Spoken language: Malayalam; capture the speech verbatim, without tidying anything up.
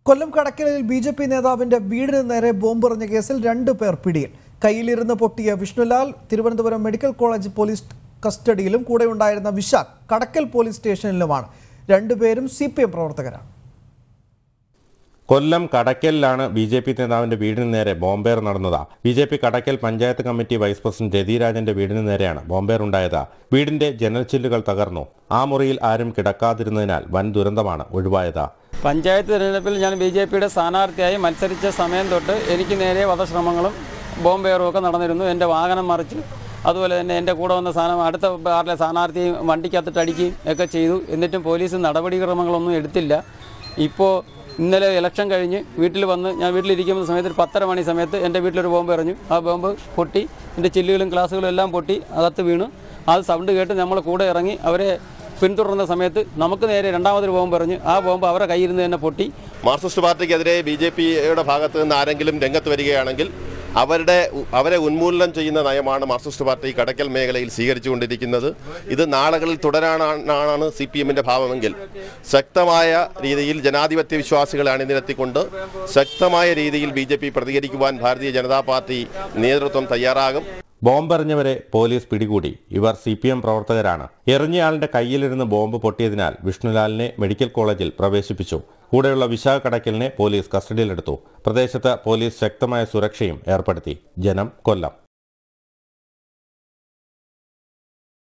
കൊല്ലം കടക്കലിൽ ബി ജെ പി നേതാവിന്റെ വീടിന് നേരെ ബോംബെറിഞ്ഞ കേസിൽ രണ്ടു പേർ പിടിയിൽ. കയ്യിലിരുന്ന് പൊട്ടിയ Vishnulal Thiruvananthapuram medical college police കസ്റ്റഡിയിലും കൂടെയുണ്ടായിരുന്ന വിശാഖ് കടക്കൽ പോലീസ് സ്റ്റേഷനിലുമാണ്. രണ്ടുപേരും സി പി എം പ്രവർത്തകരാണ്. കൊല്ലം കടക്കലിലാണ് ബി ജെ പി നേതാവിന്റെ വീടിന് നേരെ ബോംബേർ നടന്നത്. B J P Kadakkal panchayat committee vice president രതിരാജന്റെ വീടിന് നേരെയാണ് ബോംബേർ ഉണ്ടായത്. വീടിന്റെ ജനൽ ചില്ലുകൾ തകർന്നു. ആ മുറിയിൽ ആരും കിടക്കാതിരുന്നതിനാൽ വൻ ദുരന്തമാണ് ഒഴിവായത്. പഞ്ചായത്ത് തിരഞ്ഞെടുപ്പിൽ ഞാൻ ബി ജെ പിയുടെ സ്ഥാനാർത്ഥിയായി മത്സരിച്ച സമയം തൊട്ട് എനിക്ക് നേരെ വധശ്രമങ്ങളും ബോംബേറും ഒക്കെ നടന്നിരുന്നു. എൻ്റെ വാഹനം മറിച്ച്, അതുപോലെ തന്നെ എൻ്റെ കൂടെ വന്ന സ്ഥാനം അടുത്ത ബാറിലെ സ്ഥാനാർത്ഥിയും വണ്ടിക്കകത്തിട്ട് അടിക്കുകയും ഒക്കെ ചെയ്തു. എന്നിട്ടും പോലീസ് നടപടിക്രമങ്ങളൊന്നും എടുത്തില്ല. ഇപ്പോൾ ഇന്നലെ ഇലക്ഷൻ കഴിഞ്ഞ് വീട്ടിൽ വന്ന് ഞാൻ വീട്ടിലിരിക്കുന്ന സമയത്ത് ഒരു പത്തര മണി സമയത്ത് എൻ്റെ വീട്ടിലൊരു ബോംബ് എറിഞ്ഞു. ആ ബോംബ് പൊട്ടി, എൻ്റെ ചില്ലുകളും ഗ്ലാസുകളും എല്ലാം പൊട്ടി അകത്ത് വീണു. അത് സൗണ്ട് കേട്ട് നമ്മൾ കൂടെ ഇറങ്ങി അവരെ പിന്തുടർന്ന സമയത്ത് നമുക്ക് നേരെ രണ്ടാമതൊരു ബോംബ് എറിഞ്ഞു. ആ ബോംബ് അവരുടെ കയ്യിൽ നിന്ന് തന്നെ പൊട്ടി. മാർക്സിസ്റ്റ് പാർട്ടിക്കെതിരെ ബി ജെ പിയുടെ ഭാഗത്ത് നിന്ന് ആരെങ്കിലും രംഗത്ത് വരികയാണെങ്കിൽ അവരുടെ അവരെ ഉന്മൂലനം ചെയ്യുന്ന നയമാണ് മാർക്സിസ്റ്റ് പാർട്ടി കടക്കൽ മേഖലയിൽ സ്വീകരിച്ചുകൊണ്ടിരിക്കുന്നത്. ഇത് നാളുകളിൽ തുടരാനാണ് സി പി എമ്മിൻ്റെ ഭാവമെങ്കിൽ ശക്തമായ രീതിയിൽ ജനാധിപത്യ വിശ്വാസികളെ അണിനിരത്തിക്കൊണ്ട് ശക്തമായ രീതിയിൽ B J P പ്രതികരിക്കുവാൻ Bharatiya Janata party നേതൃത്വം തയ്യാറാകും. ബോംബെറിഞ്ഞവരെ പോലീസ് പിടികൂടി. ഇവർ സി പി എം പ്രവർത്തകരാണ്. എറിഞ്ഞയാളുടെ കയ്യിലിരുന്ന് ബോംബ് പൊട്ടിയതിനാൽ വിഷ്ണുലാലിനെ മെഡിക്കൽ കോളേജിൽ പ്രവേശിപ്പിച്ചു. കൂടെയുള്ള വിശാഖ കടക്കലിനെ പോലീസ് കസ്റ്റഡിയിലെടുത്തു. പ്രദേശത്ത് പോലീസ് ശക്തമായ സുരക്ഷയും ഏർപ്പെടുത്തി. ജനം, കൊല്ലം.